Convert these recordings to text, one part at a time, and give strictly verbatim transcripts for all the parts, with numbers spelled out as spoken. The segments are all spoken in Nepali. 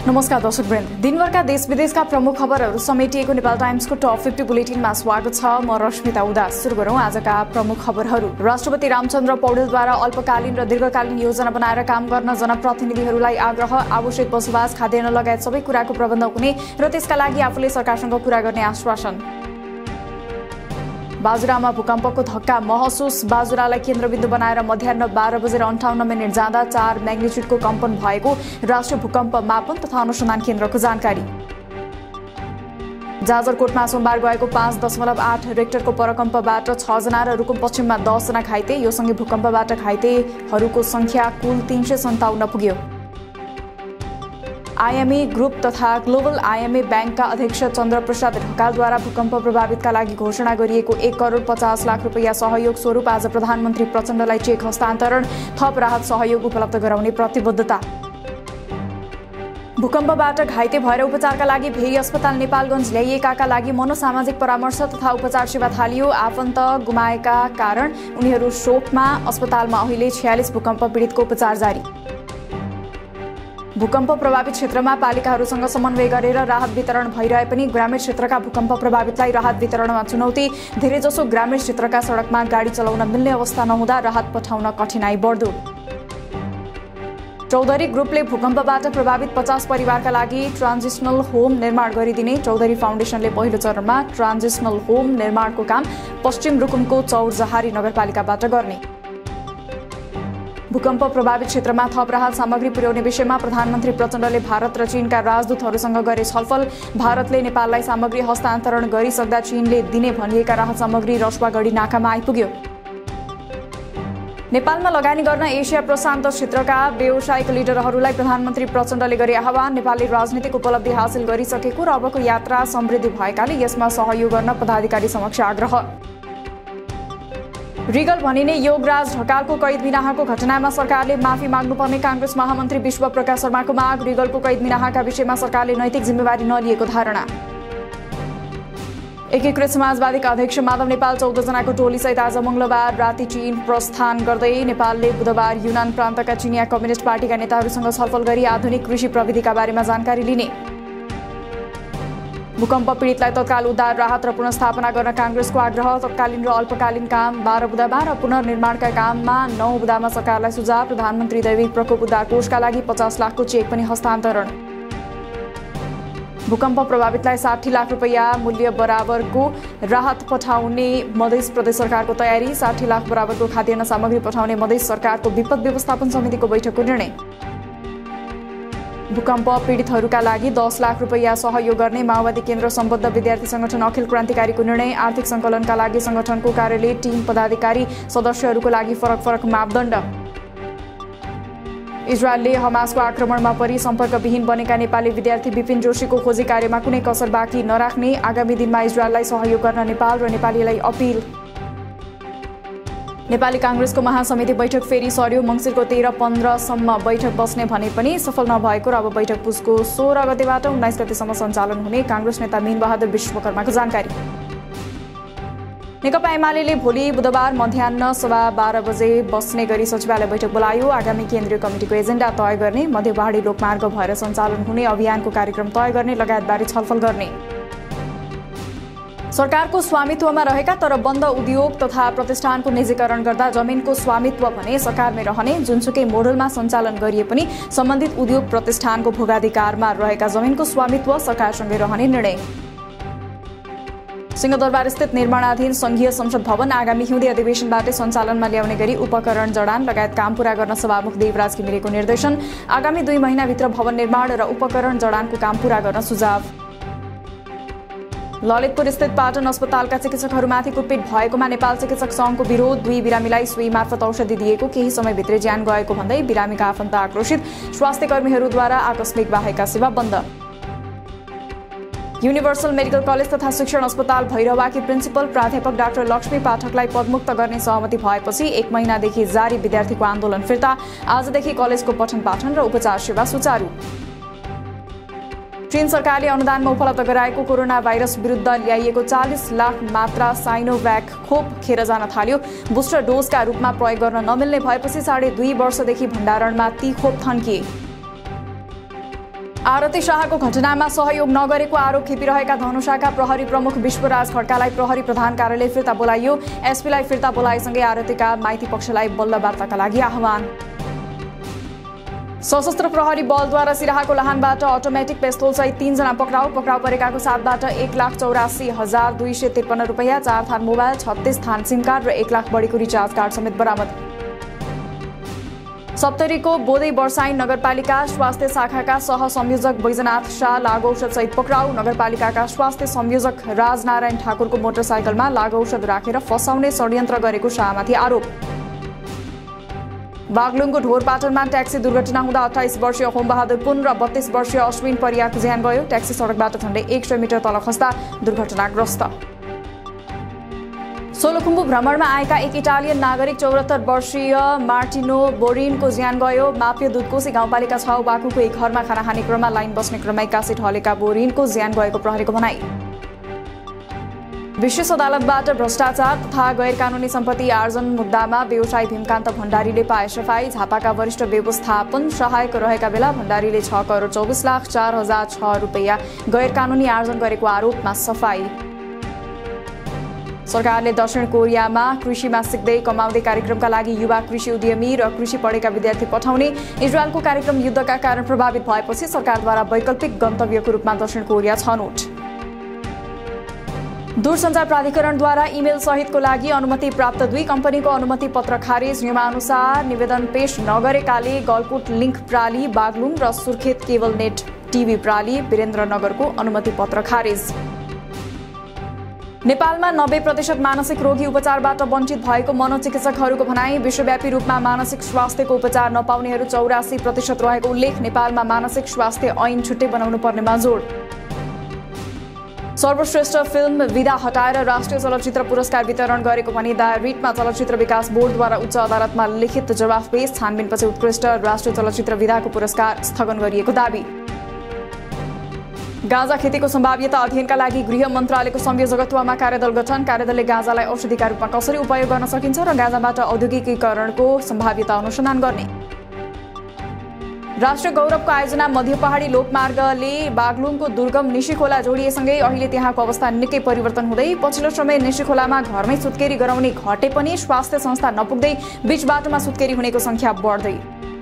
नमस्कार दर्शकवृन्द, दिनभरका देश विदेशका प्रमुख खबरहरू समेटिएको नेपाल टाइम्सको टप फिफ्टी बुलेटिनमा स्वागत छ। म रश्मिता उदास। सुरु गरौँ आजका प्रमुख खबरहरू। राष्ट्रपति रामचन्द्र पौडेलद्वारा अल्पकालीन र दीर्घकालीन योजना बनाएर काम गर्न जनप्रतिनिधिहरूलाई आग्रह। आवश्यक बसोबास, खाद्यान्न लगायत सबै कुराको प्रबन्ध हुने र त्यसका लागि आफूले सरकारसँग कुरा गर्ने आश्वासन। बाजुरामा भूकम्पको धक्का महसुस। बाजुरालाई केन्द्रबिन्दु बनाएर मध्याह्न बाह्र बजेर अन्ठाउन्न मिनट जाँदा चार म्याग्निट्युडको कम्पन भएको राष्ट्रिय भूकम्प मापन तथा अनुसन्धान केन्द्रको जानकारी। जाजरकोटमा सोमबार गएको पाँच दशमलव आठ रेक्टरको परकम्पबाट छजना र रुकुम पश्चिममा दसजना घाइते। यो सँगै भूकम्पबाट घाइतेहरूको संख्या कुल तीन सय सन्ताउन्न पुग्यो। आइएमए ग्रुप तथा ग्लोबल आइएमए ब्याङ्कका अध्यक्ष चन्द्रप्रसाद ढकालद्वारा भूकम्प प्रभावितका लागि घोषणा गरिएको एक करोड पचास लाख रुपियाँ सहयोग स्वरूप आज प्रधानमन्त्री प्रचण्डलाई चेक हस्तान्तरण। थप राहत सहयोग उपलब्ध गराउने प्रतिबद्धता। भूकम्पबाट घाइते भएर उपचारका लागि भेरी अस्पताल नेपालगञ्ज ल्याइएकाका लागि मनोसामाजिक परामर्श तथा उपचार सेवा थालियो। आफन्त गुमाएका कारण उनीहरू शोकमा। अस्पतालमा अहिले छयालिस भूकम्प पीडितको उपचार जारी। भूकम्प प्रभावित क्षेत्रमा पालिकाहरूसँग समन्वय गरेर राहत वितरण भइरहे पनि ग्रामीण क्षेत्रका भूकम्प प्रभावितलाई राहत वितरणमा चुनौती। धेरैजसो ग्रामीण क्षेत्रका सडकमा गाडी चलाउन मिल्ने अवस्था नहुँदा राहत पठाउन कठिनाई बढ्दो। चौधरी ग्रुपले भूकम्पबाट प्रभावित पचास परिवारका लागि ट्रान्जिसनल होम निर्माण गरिदिने। चौधरी फाउन्डेसनले पहिलो चरणमा ट्रान्जिसनल होम निर्माणको काम पश्चिम रुकुमको चौरजहारी नगरपालिकाबाट गर्ने। भूकम्प प्रभावित क्षेत्रमा थप राहत सामग्री पुर्याउने विषयमा प्रधानमन्त्री प्रचण्डले भारत र चीनका राजदूतहरूसँग गरे छलफल। भारतले नेपाललाई सामग्री हस्तान्तरण गरिसक्दा चीनले दिने भनिएका राहत सामग्री रसुवागढी नाकामा आइपुग्यो। नेपालमा लगानी गर्न एसिया प्रशान्त क्षेत्रका व्यावसायिक लिडरहरूलाई प्रधानमन्त्री प्रचण्डले गरे आह्वान। नेपालले राजनीतिक उपलब्धि हासिल गरिसकेको र अबको यात्रा समृद्धि भएकाले यसमा सहयोग गर्न पदाधिकारी समक्ष आग्रह। रिगल भनिने योगराज ढकालको कैद बिनाहाको घटनामा सरकारले माफी माग्नुपर्ने कांग्रेस महामन्त्री विश्व प्रकाश शर्माको माग। रिगलको कैद बिनाहाका विषयमा सरकारले नैतिक जिम्मेवारी नलिएको धारणा। एकीकृत समाजवादीका अध्यक्ष माधव नेपाल चौध जनाको टोलीसहित आज मंगलबार राति चीन प्रस्थान गर्दै। नेपालले बुधबार युनान प्रान्तका चिनिया कम्युनिस्ट पार्टीका नेताहरूसँग छलफल गरी आधुनिक कृषि प्रविधिका बारेमा जानकारी लिने। भूकम्प पीडितलाई तत्काल उद्धार, राहत र पुनर्स्थापना गर्न कांग्रेसको आग्रह। तत्कालीन र अल्पकालीन काम बाह्र बुदामा र पुनर्निर्माणका काममा नौ बुदामा सरकारलाई सुझाव। प्रधानमन्त्री दैविक प्रकोप उद्धार कोषका लागि पचास लाखको चेक पनि हस्तान्तरण। भूकम्प प्रभावितलाई साठी लाख रुपियाँ मूल्य बराबरको राहत पठाउने मध्य प्रदेश सरकारको तयारी। साठी लाख बराबरको खाद्यान्न सामग्री पठाउने मध्य सरकारको विपद व्यवस्थापन समितिको बैठकको निर्णय। भूकम्प पीडितहरूका लागि दस लाख रुपियाँ सहयोग गर्ने माओवादी केन्द्र सम्बद्ध विद्यार्थी संगठन अखिल क्रान्तिकारीको निर्णय। आर्थिक सङ्कलनका लागि संगठनको कार्यालय टिम पदाधिकारी सदस्यहरूको लागि फरक फरक मापदण्ड। इजरायलले हमासको आक्रमणमा परि सम्पर्कविहीन बनेका नेपाली विद्यार्थी विपिन जोशीको खोजी कार्यमा कुनै कसर बाँकी नराख्ने। आगामी दिनमा इजरायललाई सहयोग गर्न नेपाल र नेपालीलाई अपिल। नेपाली कांग्रेसको महासमिति बैठक फेरि सर्यो। मङ्सिरको तेह्र पन्ध्रसम्म बैठक बस्ने भने पनि सफल नभएको र अब बैठक पुसको सोह्र गतेबाट उन्नाइस गतेसम्म सञ्चालन हुने कांग्रेस नेता मीनबहादुर विश्वकर्माको जानकारी। नेकपा एमाले भोलि बुधबार मध्याह्न सवा बाह्र बजे बस्ने गरी सचिवालय बैठक बोलायो। आगामी केन्द्रीय कमिटिको एजेन्डा तय गर्ने, मध्य पहाडी लोकमार्ग भएर सञ्चालन हुने अभियानको कार्यक्रम तय गर्ने लगायतबारे छलफल गर्ने। सरकारको स्वामित्वमा रहेका तर बन्द उद्योग तथा प्रतिष्ठानको निजीकरण गर्दा जमिनको स्वामित्व भने सरकारमै रहने। जुनसुकै मोडलमा सञ्चालन गरिए पनि सम्बन्धित उद्योग प्रतिष्ठानको भोगाधिकारमा रहेका जमिनको स्वामित्व सरकारसँगै रहने निर्णय। सिंहदरबार स्थित निर्माणाधीन संघीय संसद भवन आगामी हिउँदे अधिवेशनबाटै सञ्चालनमा ल्याउने गरी उपकरण जडान लगायत काम पूरा गर्न सभामुख देवराज घिमिरेको निर्देशन। आगामी दुई महिनाभित्र भवन निर्माण र उपकरण जडानको काम पूरा गर्न सुझाव। ललितपुर स्थित पाटन अस्पतालका चिकित्सकहरूमाथि कुटपिट भएकोमा नेपाल चिकित्सक संघको विरोध। दुई बिरामीलाई सुई मार्फत औषधि दिएको, केही समयभित्रै ज्यान गएको भन्दै बिरामीका आफन्त आक्रोशित। स्वास्थ्य कर्मीहरूद्वारा आकस्मिक बाहेका सेवा बन्द। युनिभर्सल मेडिकल कलेज तथा शिक्षण अस्पताल भैरवाकी प्रिन्सिपल प्राध्यापक डाक्टर लक्ष्मी पाठकलाई पदमुक्त गर्ने सहमति भएपछि एक महिनादेखि जारी विद्यार्थीको आन्दोलन फिर्ता। आजदेखि कलेजको पठन पाठन र उपचार सेवा सुचारू। चीन सरकारले अनुदानमा उपलब्ध गराएको कोरोना भाइरस विरुद्ध ल्याइएको चालीस लाख मात्रा साइनोभ्याक खोप खेर जान थाल्यो। बुस्टर डोजका रूपमा प्रयोग गर्न नमिल्ने भएपछि साढे दुई वर्षदेखि भण्डारणमा ती खोप थन्किए। आरती शाहको घटनामा सहयोग नगरेको आरोप खेपिरहेका धनुषाका प्रहरी प्रमुख विश्वराज खड्कालाई प्रहरी प्रधान कार्यालय फिर्ता बोलाइयो। एसपीलाई फिर्ता बोलाएसँगै आरतीका माइती पक्षलाई बल्ल वार्ताका लागि आह्वान। सशस्त्र प्रहरी बलद्वारा सिराहाको लाहानबाट अटोमेटिक पिस्तोल सहित तीनजना पक्राउ पक्राउ परेकाको साथबाट एक लाख चौरासी हजार दुई सय त्रिपन्न रुपियाँ, चार थान मोबाइल, छत्तीस थान सिम कार्ड र एक लाख बढीको रिचार्ज कार्ड समेत बरामद। सप्तरीको बोधै वर्षाई नगरपालिका स्वास्थ्य शाखाका सहसंयोजक बैजनाथ शाह लागु औषध सहित पक्राउ। नगरपालिकाका स्वास्थ्य संयोजक राजनारायण ठाकुरको मोटरसाइकलमा लागु औषध राखेर फसाउने षड्यन्त्र गरेको शाहमाथि आरोप। बागलुङको ढोरपाटनमा ट्याक्सी दुर्घटना हुँदा अठाइस वर्षीय होमबहादुर पुन र बत्तीस वर्षीय अश्विन परियाको ज्यान गयो। ट्याक्सी सडकबाट झण्डै एक सय मिटर तल खस्दा दुर्घटनाग्रस्त। सोलुखुम्बु भ्रमणमा आएका एक इटालियन नागरिक चौरात्तर वर्षीय मार्टिनो बोरिनको ज्यान गयो। माप्य दुधकोशी गाउँपालिका छ बाकुको एक घरमा खाना खाने क्रममा लाइन बस्ने क्रममा एक्कासी ढलेका बोरिनको ज्यान गएको प्रहरीको भनाई। विशेष अदालतबाट भ्रष्टाचार तथा गैर कानूनी सम्पत्ति आर्जन मुद्दामा व्यवसायी भीमकान्त भण्डारीले पाए सफाई। झापाका वरिष्ठ व्यवस्थापन सहायक रहेका बेला भण्डारीले छ करोड चौबिस लाख चार हजार छ रुपियाँ गैर कानूनी आर्जन गरेको आरोपमा सफाई। सरकारले दक्षिण कोरियामा कृषिमा सिक्दै कमाउँदै कार्यक्रमका लागि युवा कृषि उद्यमी र कृषि पढेका विद्यार्थी पठाउने। इजरायलको कार्यक्रम युद्धका कारण प्रभावित भएपछि सरकारद्वारा वैकल्पिक गन्तव्यको रूपमा दक्षिण कोरिया छनौट। दूरसञ्चार प्राधिकरणद्वारा इमेल सहितको लागि अनुमति प्राप्त। दुई कम्पनीको अनुमति पत्र खारेज। नियमानुसार निवेदन पेश नगरेकाले गलकुट लिङ्क प्राली बागलुङ र सुर्खेत केबल नेट टिभी प्राली वीरेन्द्रनगरको अनुमति पत्र खारेज। नेपालमा नब्बे प्रतिशत मानसिक रोगी उपचारबाट वञ्चित भएको मनोचिकित्सकहरूको भनाई। विश्वव्यापी रूपमा मानसिक स्वास्थ्यको उपचार नपाउनेहरू चौरासी प्रतिशत रहेको उल्लेख। नेपालमा मानसिक स्वास्थ्य ऐन छुट्टै बनाउनु पर्नेमा जोड। सर्वश्रेष्ठ फिल्म विधा हटाएर राष्ट्रिय चलचित्र पुरस्कार वितरण गरेको भनी दायर रिटमा चलचित्र विकास बोर्डद्वारा उच्च अदालतमा लिखित जवाफ पेश। छानबिनपछि उत्कृष्ट राष्ट्रिय चलचित्र विधाको पुरस्कार स्थगन गरिएको दावी। गाँजा खेतीको सम्भाव्यता अध्ययनका लागि गृह मन्त्रालयको संयोजकत्वमा कार्यदल गठन। कार्यदलले गाँजालाई औषधिका रूपमा कसरी उपयोग गर्न सकिन्छ र गाँजाबाट औद्योगिकीकरणको सम्भाव्यता अनुसन्धान गर्ने। राष्ट्रिय गौरवको आयोजना मध्य पहाडी लोकमार्गले बागलुङको दुर्गम निशीखोला जोडिएसँगै अहिले त्यहाँको अवस्था निकै परिवर्तन हुँदै पछिल्लो समय निशीखोलामा घरमै सुत्केरी गराउने घटे पनि स्वास्थ्य संस्था नपुग्दै बीच बाटोमा सुत्केरी हुनेको संख्या बढ्दै।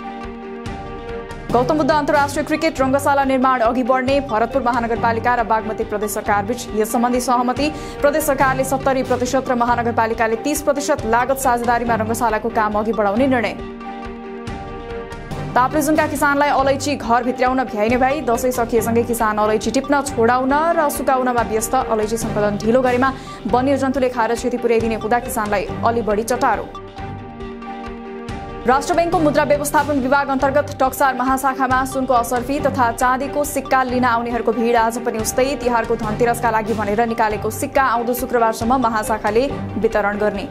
गौतम बुद्ध अन्तर्राष्ट्रिय क्रिकेट रङ्गशाला निर्माण अघि बढ्ने। भरतपुर महानगरपालिका र बागमती प्रदेश सरकारबीच यस सम्बन्धी सहमति। प्रदेश सरकारले सत्तरी प्रतिशत र महानगरपालिकाले तीस प्रतिशत लागत साझेदारीमा रङ्गशालाको काम अघि बढाउने निर्णय। ताप्लेजुङका किसानलाई अलैँची घर भित्र्याउन भ्याइने भई। दशैं सकिएसँगै किसान अलैँची टिप्न, छोडाउन र सुकाउनमा व्यस्त। अलैँची सङ्कलन ढिलो गरेमा वन्यजन्तुले खाएर क्षति पुर्याइदिने हुँदा किसानलाई अलि बढी चटारो। राष्ट्र बैंकको मुद्रा व्यवस्थापन विभाग अन्तर्गत टक्सार महाशाखामा सुनको असर्फी तथा चाँदीको सिक्का लिन आउनेहरूको भिड आज पनि उस्तै। तिहारको धनतेरसका लागि भनेर निकालेको सिक्का आउँदो शुक्रबारसम्म महाशाखाले वितरण गर्ने।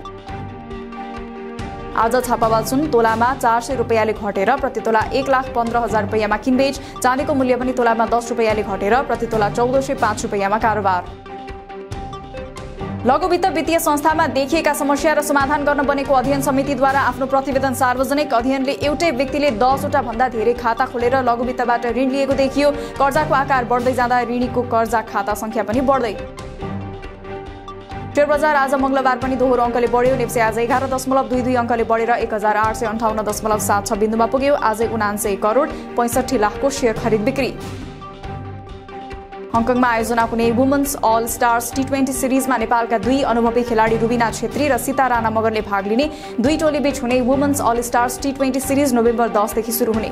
आज छापावाल सुन तोलामा चार सय रुपियाँले घटेर प्रति तोला एक लाख पन्ध्र हजार रुपियाँमा किनबेच। चाँदीको मूल्य पनि तोलामा दस रुपियाँले घटेर प्रति तोला चौध सय पाँच रुपियाँमा कारोबार। लघुवित्त वित्तीय संस्थामा देखिएका समस्या र समाधान गर्न बनेको अध्ययन समितिद्वारा आफ्नो प्रतिवेदन सार्वजनिक। अध्ययनले एउटै व्यक्तिले दसवटा भन्दा धेरै खाता खोलेर लघुवित्तबाट ऋण लिएको देखियो। कर्जाको आकार बढ्दै जाँदा ऋणीको कर्जा खाता संख्या पनि बढ्दै। शेयर बजार आज मंगलबार पनि दोहोरो अङ्कले बढ्यो। नेप्से आज एघार दशमलव दुई दुई अङ्कले बढेर एक हजार आठ सय अन्ठाउन्न दशमलव सात छ बिन्दुमा पुग्यो। आजै उनान्सय करोड पैँसठी लाखको शेयर खरिद बिक्री। हङकङमा आयोजना हुने women's all stars T twenty सिरिजमा नेपालका दुई अनुभवी खेलाडी रुबिना छेत्री र सीता राणा मगरले भाग लिने। दुई टोली बीच हुने women's all stars T twenty series November दसदेखि सुरु हुने।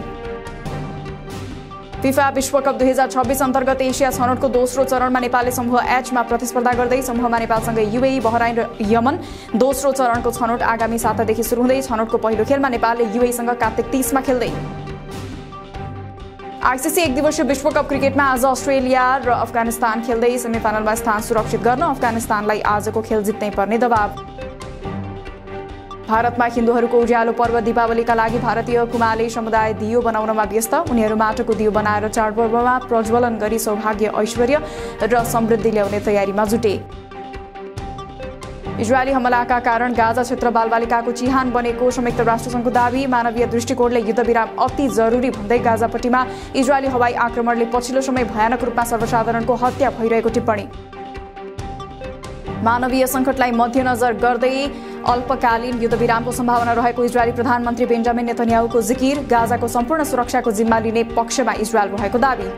फिफा विश्वकप दुई हजार छब्बीस अन्तर्गत एसिया छनौटको दोस्रो चरणमा नेपालले समूह एचमा प्रतिस्पर्धा गर्दै। समूहमा नेपालसँगै युएई, बहराइन र यमन। दोस्रो चरणको छनौट आगामी सातादेखि सुरु हुँदै। छनौटको पहिलो खेलमा नेपालले युएईसँग कार्तिक तीसमा खेल्दै। आइसिसी एक दिवसीय विश्वकप क्रिकेटमा आज अस्ट्रेलिया र अफगानिस्तान खेल्दै सेमिफाइनलमा स्थान सुरक्षित गर्न अफगानिस्तानलाई आजको खेल जित्नै पर्ने दबाव। भारतमा हिन्दूहरूको उज्यालो पर्व दीपावलीका लागि भारतीय कुमाली समुदाय दियो बनाउनमा व्यस्त। उनीहरू माटोको दियो बनाएर चाडपर्वमा प्रज्वलन गरी सौभाग्य, ऐश्वर्य र समृद्धि ल्याउने तयारीमा जुटे। इजरायली हमलाका कारण गाजा क्षेत्र बालबालिकाको चिहान बनेको संयुक्त राष्ट्रसङ्घको दावी। मानवीय दृष्टिकोणले युद्धविराम अति जरुरी भन्दै गाजापट्टिमा इजरायली हवाई आक्रमणले पछिल्लो समय भयानक रूपमा सर्वसाधारणको हत्या भइरहेको टिप्पणी। मानवीय सङ्कटलाई मध्यनजर गर्दै अल्पकालीन युद्धविरामको सम्भावना रहेको इजरायली प्रधानमन्त्री बेन्जामिन नेतन्याहुको जिकिर। गाजाको सम्पूर्ण सुरक्षाको जिम्मा लिने पक्षमा इजरायल रहेको दावी।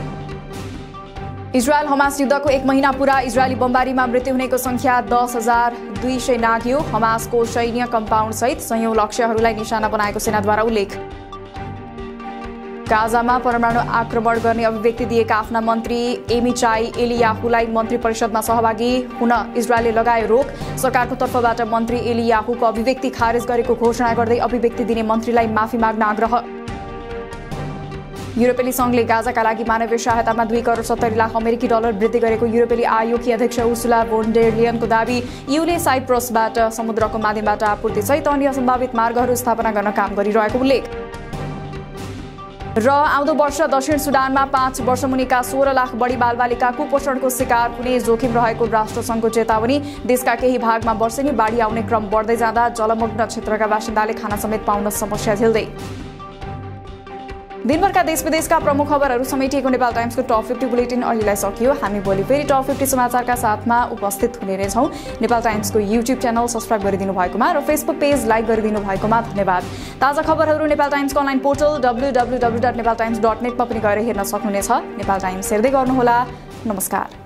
इजरायल हमास युद्धको एक महिना पूरा। इजरायली बमबारीमा मृत्यु हुनेको संख्या दस हजार दुई सय नाघ्यो। हमासको सैन्य कम्पाउन्ड सहित सयौं लक्ष्यहरूलाई निशाना बनाएको सेनाद्वारा उल्लेख। गाजामा परमाणु आक्रमण गर्ने अभिव्यक्ति दिएका आफ्ना मन्त्री एमिचाई एलियाहुलाई मन्त्री परिषदमा सहभागी हुन इजरायलले लगायो रोक। सरकारको तर्फबाट मन्त्री एलियाहुको अभिव्यक्ति खारेज गरेको घोषणा गर्दै अभिव्यक्ति दिने मन्त्रीलाई माफी माग्न आग्रह। युरोपेली संघले गाजाका लागि मानवीय सहायतामा दुई करोड सत्तरी लाख अमेरिकी डलर वृद्धि गरेको युरोपेली आयोगकी अध्यक्ष उर्सुला भोन डेर लियनको दावी। ईयूले साइप्रसबाट समुद्रको माध्यमबाट आपूर्ति सहित अन्य सम्भावित मार्गहरू स्थापना गर्न काम गरिरहेको उल्लेख। र आउँदो वर्ष दक्षिण सुडानमा पाँच वर्ष मुनिका सोह्र लाख बढी बालबालिका कुपोषणको शिकार हुने जोखिम रहेको राष्ट्रसङ्घको चेतावनी। देशका केही भागमा वर्षेनी बाढी आउने क्रम बढ्दै जाँदा जलमग्न क्षेत्रका बासिन्दाले खाना समेत पाउन समस्या झेल्दै। दिनभरका देश विदेशका प्रमुख खबरहरू समेटिएको नेपाल टाइम्सको टप फिफ्टी बुलेटिन अहिलेलाई सकियो। हामी भोलि फेरि टप फिफ्टी समाचारका साथमा उपस्थित हुने नै छौँ। नेपाल टाइम्सको युट्युब च्यानल सब्सक्राइब गरिदिनु भएकोमा र फेसबुक पेज लाइक गरिदिनु भएकोमा धन्यवाद। ताजा खबरहरू नेपाल टाइम्सको online portal W W W dot Nepal Times dot नेटमा पनि गएर हेर्न सक्नुहुनेछ। नेपाल टाइम्स हेर्दै गर्नुहोला। नमस्कार।